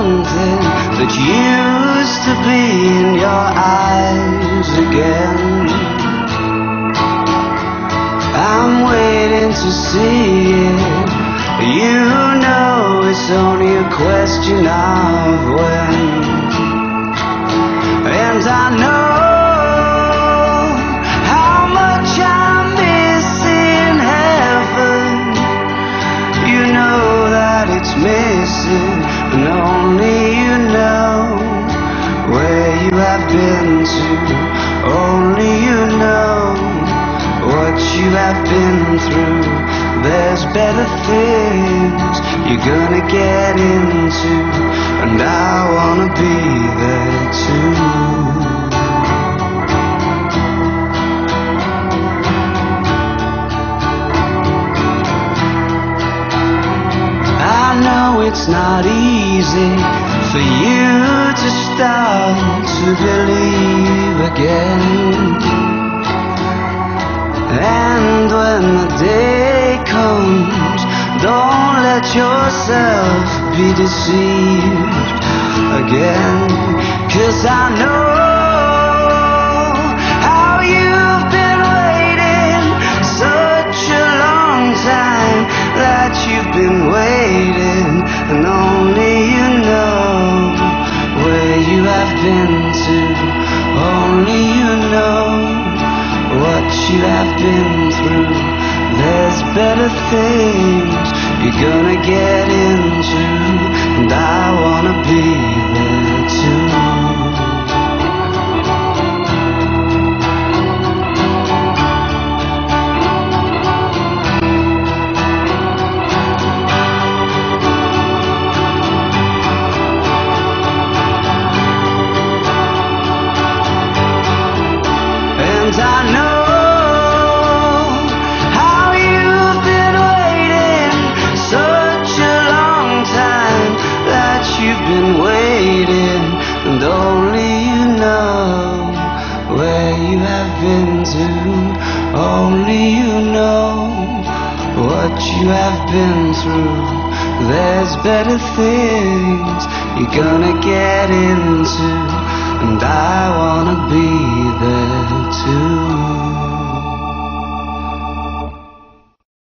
something that used to be in your eyes again. I'm waiting to see it. You know it's only a question of when. And I know how much I'm missing heaven. You know that it's missing, and only you know where you have been to. Only you know what you have been through. There's better things you're gonna get into, and I wanna be there too. I know it's not easy for you to start to believe again. And when the day comes, don't let yourself be deceived again. 'Cause I know how you've been waiting such a long time, that you've been waiting, and only you know where you have been to. Only you know what you have been through. There's better things you're gonna get into, and I wanna be there too. And I know you've been waiting, and only you know where you have been to. Only you know what you have been through. There's better things you're gonna get into, and I wanna be there too.